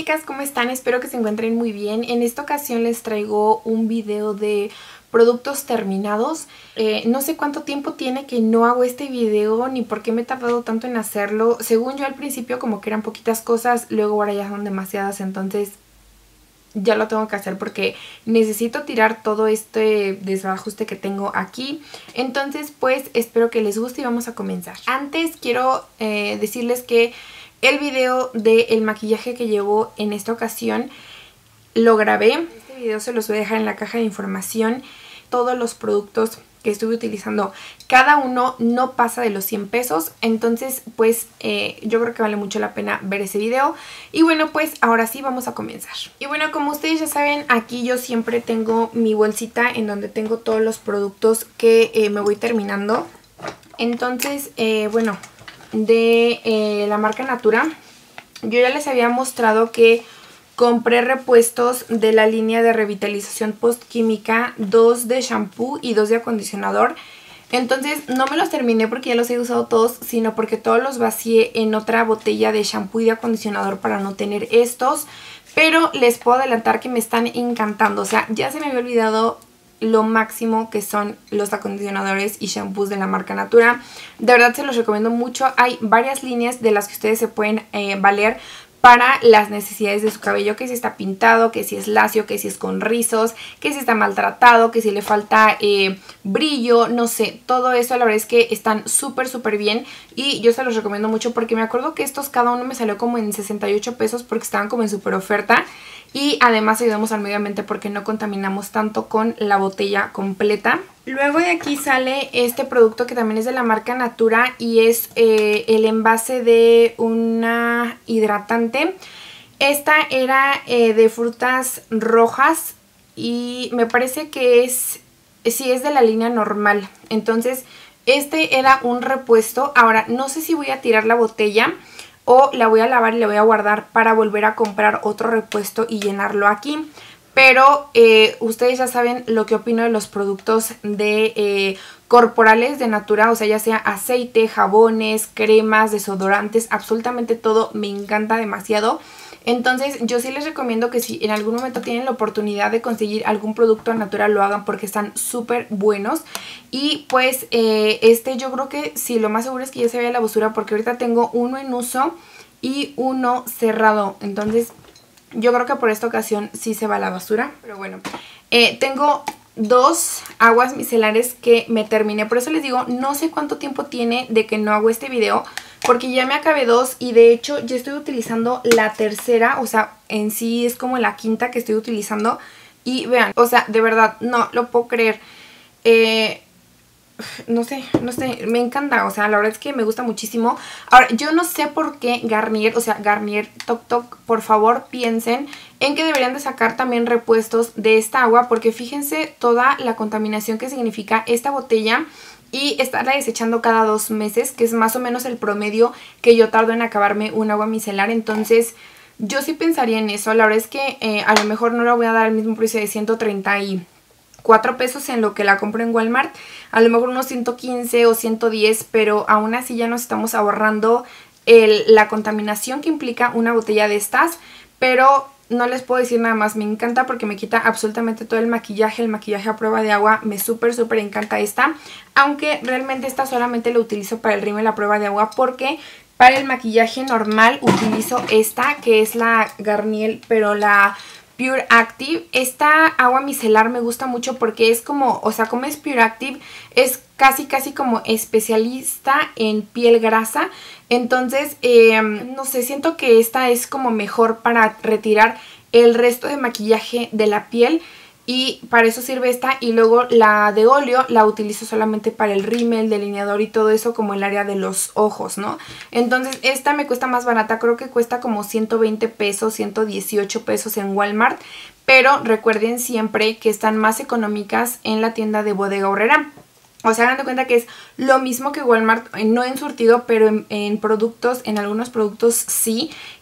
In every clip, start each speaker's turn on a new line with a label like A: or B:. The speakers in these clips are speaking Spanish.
A: chicas, ¿cómo están? Espero que se encuentren muy bien. En esta ocasión les traigo un video de productos terminados. No sé cuánto tiempo tiene que no hago este video ni por qué me he tardado tanto en hacerlo. Según yo al principio como que eran poquitas cosas, luego ahora ya son demasiadas, entonces ya lo tengo que hacer porque necesito tirar todo este desajuste que tengo aquí. Entonces pues espero que les guste y vamos a comenzar. Antes quiero decirles que el video del maquillaje que llevo en esta ocasión lo grabé. Este video se los voy a dejar en la caja de información. Todos los productos que estuve utilizando, cada uno no pasa de los 100 pesos. Entonces pues yo creo que vale mucho la pena ver ese video. Y bueno, pues ahora sí vamos a comenzar. Y bueno, como ustedes ya saben, aquí yo siempre tengo mi bolsita en donde tengo todos los productos que me voy terminando. Entonces bueno, de la marca Natura, yo ya les había mostrado que compré repuestos de la línea de revitalización postquímica, 2 de shampoo y 2 de acondicionador. Entonces no me los terminé porque ya los he usado todos, sino porque todos los vacié en otra botella de shampoo y de acondicionador para no tener estos. Pero les puedo adelantar que me están encantando, o sea, ya se me había olvidado lo máximo que son los acondicionadores y shampoos de la marca Natura. De verdad se los recomiendo mucho. Hay varias líneas de las que ustedes se pueden valer para las necesidades de su cabello, que si está pintado, que si es lacio, que si es con rizos, que si está maltratado, que si le falta brillo, no sé, todo eso la verdad es que están súper bien y yo se los recomiendo mucho porque me acuerdo que estos cada uno me salió como en 68 pesos porque estaban como en súper oferta. Y además ayudamos al medio ambiente porque no contaminamos tanto con la botella completa. Luego de aquí sale este producto que también es de la marca Natura y es el envase de una hidratante. Esta era de frutas rojas y me parece que sí es de la línea normal. Entonces este era un repuesto. Ahora no sé si voy a tirar la botella o la voy a lavar y la voy a guardar para volver a comprar otro repuesto y llenarlo aquí. Pero ustedes ya saben lo que opino de los productos de corporales de Natura. O sea, ya sea aceite, jabones, cremas, desodorantes, absolutamente todo me encanta demasiado. Entonces yo sí les recomiendo que si en algún momento tienen la oportunidad de conseguir algún producto de Natura lo hagan porque están súper buenos. Y pues yo creo que sí, lo más seguro es que ya se vaya a la basura porque ahorita tengo uno en uso y uno cerrado. Entonces yo creo que por esta ocasión sí se va a la basura. Pero bueno, tengo 2 aguas micelares que me terminé. Por eso les digo, no sé cuánto tiempo tiene de que no hago este video, porque ya me acabé 2 y de hecho ya estoy utilizando la tercera. O sea, en sí es como la quinta que estoy utilizando. Y vean, o sea, de verdad, no lo puedo creer. No sé, me encanta, o sea, la verdad es que me gusta muchísimo. Ahora, yo no sé por qué Garnier, o sea, Garnier Toc Toc, por favor piensen en que deberían de sacar también repuestos de esta agua, porque fíjense toda la contaminación que significa esta botella y estarla desechando cada 2 meses, que es más o menos el promedio que yo tardo en acabarme un agua micelar. Entonces yo sí pensaría en eso. La verdad es que a lo mejor no le voy a dar el mismo precio de 134 pesos en lo que la compro en Walmart, a lo mejor unos 115 o 110, pero aún así ya nos estamos ahorrando la contaminación que implica una botella de estas. Pero no les puedo decir nada más, me encanta porque me quita absolutamente todo el maquillaje a prueba de agua, me súper encanta esta, aunque realmente esta solamente la utilizo para el rímel a prueba de agua porque para el maquillaje normal utilizo esta que es la Garnier, pero la Pure Active. Esta agua micelar me gusta mucho porque es como, o sea, como es Pure Active, es casi como especialista en piel grasa. Entonces, no sé, siento que esta es como mejor para retirar el resto de maquillaje de la piel. Y para eso sirve esta. Y luego la de óleo la utilizo solamente para el rímel, delineador y todo eso, como el área de los ojos, ¿no? Entonces esta me cuesta más barata, creo que cuesta como 120 pesos, 118 pesos en Walmart. Pero recuerden siempre que están más económicas en la tienda de Bodega Aurrerá. O sea, hagan de cuenta que es lo mismo que Walmart, no en surtido, pero en productos, en algunos productos sí.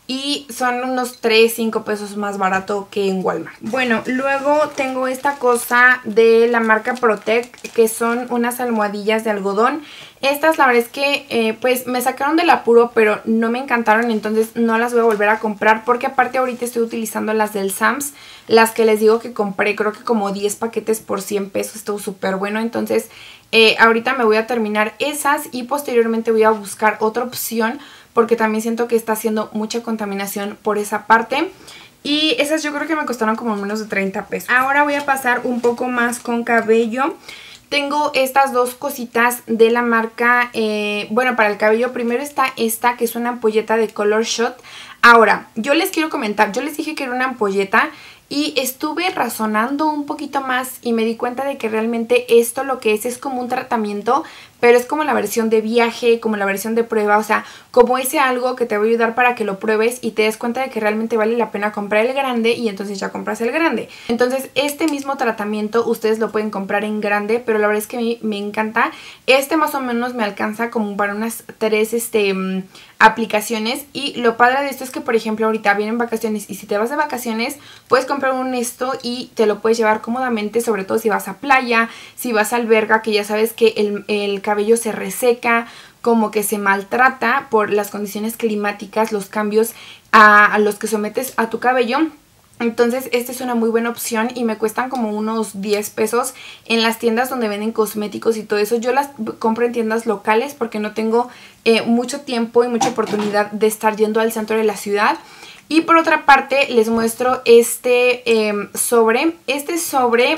A: y son unos 3-5 pesos más barato que en Walmart. Bueno, luego tengo esta cosa de la marca Protect, que son unas almohadillas de algodón. Estas la verdad es que pues me sacaron del apuro, pero no me encantaron, entonces no las voy a volver a comprar, porque aparte ahorita estoy utilizando las del Sam's, las que les digo que compré, creo que como 10 paquetes por 100 pesos, estuvo súper bueno. Entonces ahorita me voy a terminar esas y posteriormente voy a buscar otra opción, porque también siento que está haciendo mucha contaminación por esa parte. Y esas yo creo que me costaron como menos de 30 pesos. Ahora voy a pasar un poco más con cabello. Tengo estas dos cositas de la marca, bueno, para el cabello. Primero está esta, que es una ampolleta de Color Shot. Ahora, yo les quiero comentar, yo les dije que era una ampolleta y estuve razonando un poquito más y me di cuenta de que realmente esto lo que es como un tratamiento, pero es como la versión de viaje, como la versión de prueba, o sea, como ese algo que te va a ayudar para que lo pruebes y te des cuenta de que realmente vale la pena comprar el grande y entonces ya compras el grande. Entonces este mismo tratamiento ustedes lo pueden comprar en grande, pero la verdad es que a mí me encanta. Este más o menos me alcanza como para unas 3 aplicaciones, y lo padre de esto es que, por ejemplo, ahorita vienen vacaciones y si te vas de vacaciones puedes comprar esto y te lo puedes llevar cómodamente, sobre todo si vas a playa, si vas a alberga, que ya sabes que el cabello se reseca, como que se maltrata por las condiciones climáticas, los cambios a los que sometes a tu cabello. Entonces esta es una muy buena opción y me cuestan como unos 10 pesos en las tiendas donde venden cosméticos y todo eso. Yo las compro en tiendas locales porque no tengo mucho tiempo y mucha oportunidad de estar yendo al centro de la ciudad. Y por otra parte les muestro este sobre. Este sobre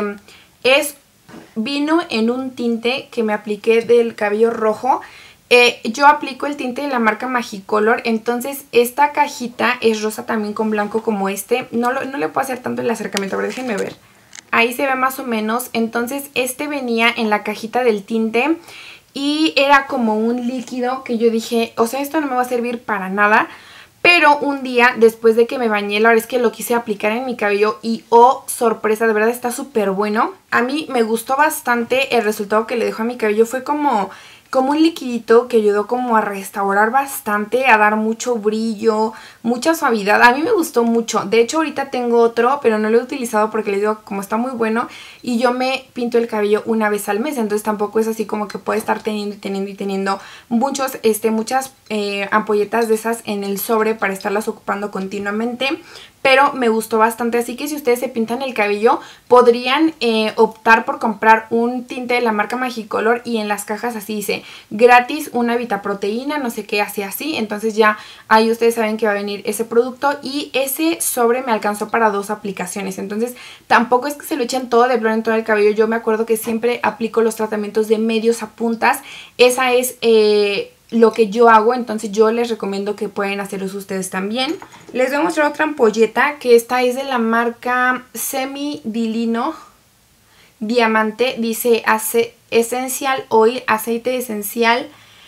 A: vino en un tinte que me apliqué del cabello rojo. Yo aplico el tinte de la marca Magicolor, entonces esta cajita es rosa también con blanco como este. No le puedo hacer tanto el acercamiento, pero déjenme ver. Ahí se ve más o menos. Entonces este venía en la cajita del tinte y era como un líquido que yo dije, o sea, esto no me va a servir para nada. Pero un día, después de que me bañé, la verdad es que lo quise aplicar en mi cabello y ¡oh, sorpresa! De verdad está súper bueno. A mí me gustó bastante el resultado que le dejó a mi cabello. Fue como un liquidito que ayudó como a restaurar bastante, a dar mucho brillo, mucha suavidad. A mí me gustó mucho. De hecho, ahorita tengo otro, pero no lo he utilizado porque les digo, como está muy bueno, y yo me pinto el cabello una vez al mes, entonces tampoco es así como que puede estar teniendo muchas ampolletas de esas en el sobre para estarlas ocupando continuamente. Pero me gustó bastante, así que si ustedes se pintan el cabello podrían optar por comprar un tinte de la marca Magicolor, y en las cajas así dice gratis una vitaproteína, no sé qué, así. Entonces ya ahí ustedes saben que va a venir ese producto, y ese sobre me alcanzó para 2 aplicaciones. Entonces tampoco es que se lo echen todo de plano en todo el cabello. Yo me acuerdo que siempre aplico los tratamientos de medios a puntas. Esa es lo que yo hago, entonces yo les recomiendo que pueden hacerlos ustedes también. Les voy a mostrar otra ampolleta, que esta es de la marca Semi Dilino Diamante. Dice Essential Oil, aceite esencial.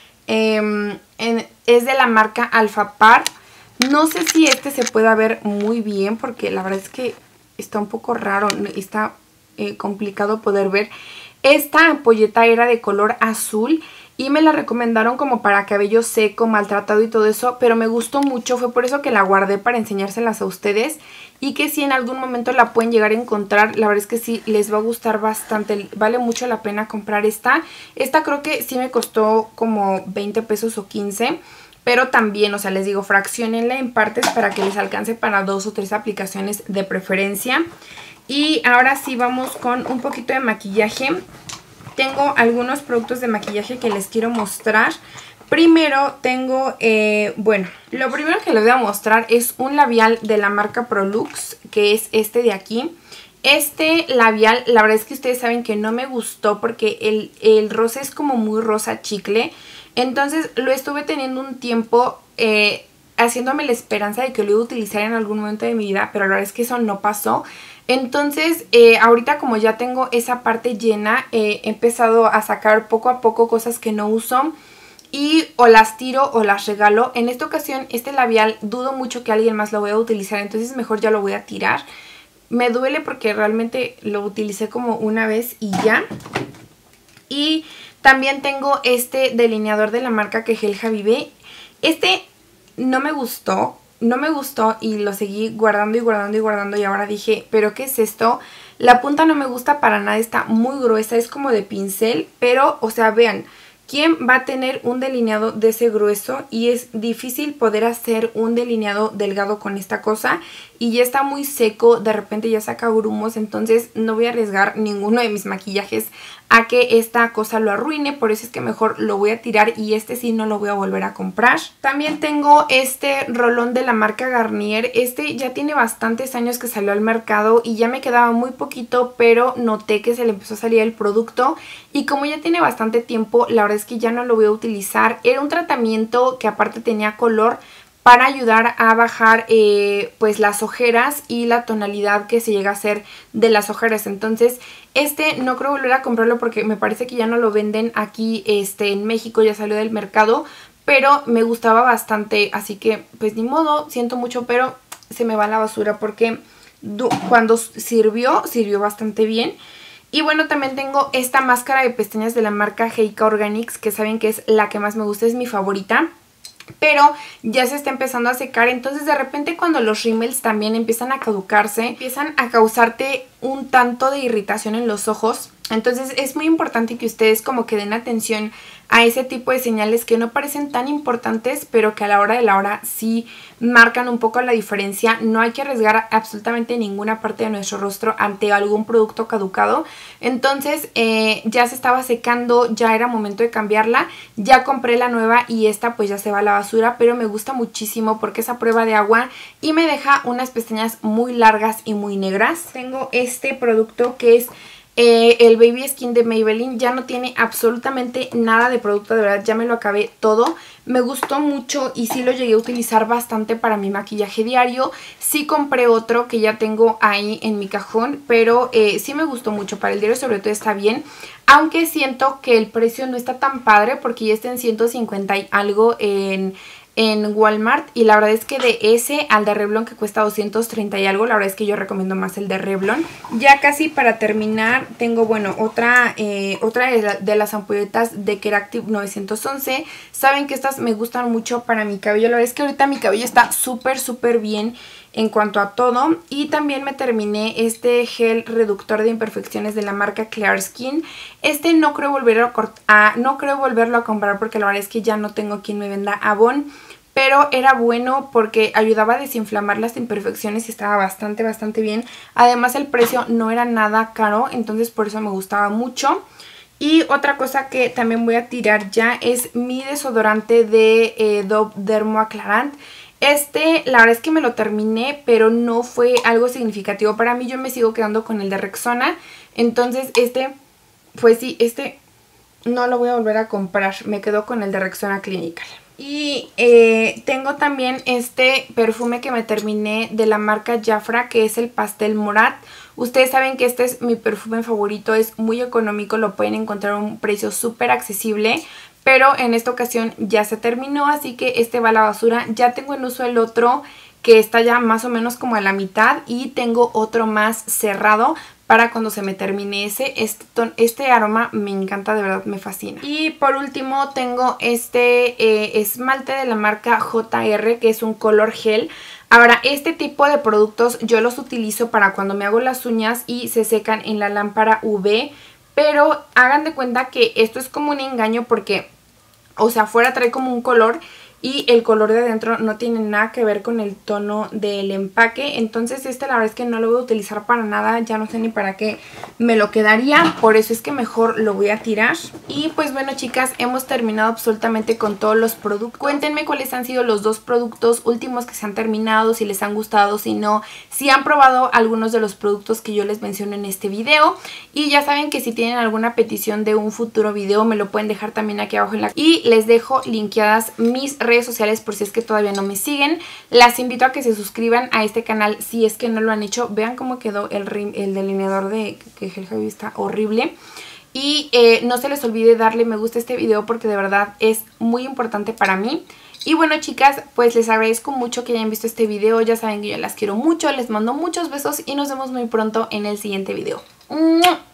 A: Es de la marca Alpha Par. No sé si este se pueda ver muy bien porque la verdad es que está un poco raro, está complicado poder ver. Esta ampolleta era de color azul y me la recomendaron como para cabello seco, maltratado y todo eso, pero me gustó mucho. Fue por eso que la guardé para enseñárselas a ustedes, y que si en algún momento la pueden llegar a encontrar, la verdad es que sí les va a gustar bastante. Vale mucho la pena comprar esta. Esta creo que sí me costó como 20 pesos o 15, pero también, o sea, les digo, fracciónenla en partes para que les alcance para 2 o 3 aplicaciones de preferencia. Y ahora sí vamos con un poquito de maquillaje. Tengo algunos productos de maquillaje que les quiero mostrar. Primero tengo, bueno, lo primero que les voy a mostrar es un labial de la marca Prolux, que es este de aquí. Este labial, la verdad es que ustedes saben que no me gustó porque el rosa es como muy rosa chicle. Entonces lo estuve teniendo un tiempo haciéndome la esperanza de que lo iba a utilizar en algún momento de mi vida, pero la verdad es que eso no pasó. Entonces ahorita, como ya tengo esa parte llena, he empezado a sacar poco a poco cosas que no uso y o las tiro o las regalo. En esta ocasión este labial dudo mucho que alguien más lo vaya a utilizar, entonces mejor ya lo voy a tirar. Me duele porque realmente lo utilicé como una vez y ya. Y también tengo este delineador de la marca Kjell Habibi. Este no me gustó. no me gustó y lo seguí guardando y guardando y guardando y ahora dije, ¿pero qué es esto? La punta no me gusta para nada, está muy gruesa, es como de pincel, pero, o sea, vean, ¿quién va a tener un delineado de ese grueso? Y es difícil poder hacer un delineado delgado con esta cosa. Y ya está muy seco, de repente ya saca grumos, entonces no voy a arriesgar ninguno de mis maquillajes a que esta cosa lo arruine. Por eso es que mejor lo voy a tirar y este sí no lo voy a volver a comprar. También tengo este rolón de la marca Garnier. Este ya tiene bastantes años que salió al mercado y ya me quedaba muy poquito, pero noté que se le empezó a salir el producto. Y como ya tiene bastante tiempo, la verdad es que ya no lo voy a utilizar. Era un tratamiento que aparte tenía color para ayudar a bajar pues las ojeras y la tonalidad que se llega a hacer de las ojeras. Entonces este no creo volver a comprarlo porque me parece que ya no lo venden aquí en México, ya salió del mercado, pero me gustaba bastante, así que pues ni modo, siento mucho, pero se me va a la basura porque cuando sirvió bastante bien. Y bueno, también tengo esta máscara de pestañas de la marca Heika Organics, que saben que es la que más me gusta, es mi favorita. Pero ya se está empezando a secar, entonces de repente cuando los rímels también empiezan a caducarse, empiezan a causarte un tanto de irritación en los ojos. Entonces es muy importante que ustedes como que den atención a ese tipo de señales que no parecen tan importantes, pero que a la hora de la hora sí marcan un poco la diferencia. No hay que arriesgar absolutamente ninguna parte de nuestro rostro ante algún producto caducado. Entonces ya se estaba secando, ya era momento de cambiarla. Ya compré la nueva y esta pues ya se va a la basura, pero me gusta muchísimo porque es a prueba de agua y me deja unas pestañas muy largas y muy negras. Tengo este producto que es el Baby Skin de Maybelline. Ya no tiene absolutamente nada de producto, de verdad ya me lo acabé todo. Me gustó mucho y sí lo llegué a utilizar bastante para mi maquillaje diario. Sí compré otro que ya tengo ahí en mi cajón, pero sí me gustó mucho. Para el diario sobre todo está bien, aunque siento que el precio no está tan padre porque ya está en 150 y algo en Walmart, y la verdad es que de ese al de Revlon, que cuesta 230 y algo, la verdad es que yo recomiendo más el de Revlon. Ya casi para terminar tengo, bueno, otra de las ampolletas de Keractive 911. Saben que estas me gustan mucho para mi cabello, la verdad es que ahorita mi cabello está súper bien en cuanto a todo. Y también me terminé este gel reductor de imperfecciones de la marca Clear Skin. Este no creo volverlo a comprar porque la verdad es que ya no tengo quien me venda Avon, pero era bueno porque ayudaba a desinflamar las imperfecciones y estaba bastante bien. Además el precio no era nada caro, entonces por eso me gustaba mucho. Y otra cosa que también voy a tirar ya es mi desodorante de Dove Dermo Aclarant. La verdad es que me lo terminé, pero no fue algo significativo para mí. Yo me sigo quedando con el de Rexona. Entonces pues sí, no lo voy a volver a comprar. Me quedo con el de Rexona Clinical. Y tengo también este perfume que me terminé de la marca Jafra, que es el Pastel Morat. Ustedes saben que este es mi perfume favorito, es muy económico, lo pueden encontrar a un precio súper accesible. Pero en esta ocasión ya se terminó, así que este va a la basura. Ya tengo en uso el otro que está ya más o menos como a la mitad y tengo otro más cerrado para cuando se me termine ese. Este aroma me encanta, de verdad me fascina. Y por último tengo este esmalte de la marca JR, que es un color gel. Ahora, este tipo de productos yo los utilizo para cuando me hago las uñas y se secan en la lámpara UV. Pero hagan de cuenta que esto es como un engaño porque, o sea, afuera trae como un color y el color de adentro no tiene nada que ver con el tono del empaque. Entonces la verdad es que no lo voy a utilizar para nada, ya no sé ni para qué me lo quedaría, por eso es que mejor lo voy a tirar. Y pues bueno, chicas, hemos terminado absolutamente con todos los productos. Cuéntenme cuáles han sido los 2 productos últimos que se han terminado, si les han gustado, si no, si han probado algunos de los productos que yo les menciono en este video. Y ya saben que si tienen alguna petición de un futuro video me lo pueden dejar también aquí abajo y les dejo linkeadas mis redes sociales por si es que todavía no me siguen. Las invito a que se suscriban a este canal si es que no lo han hecho. Vean cómo quedó el delineador de que Gel Javi está horrible. Y no se les olvide darle me gusta a este video porque de verdad es muy importante para mí. Y bueno, chicas, pues les agradezco mucho que hayan visto este video. Ya saben que yo las quiero mucho, les mando muchos besos y nos vemos muy pronto en el siguiente video. ¡Mua!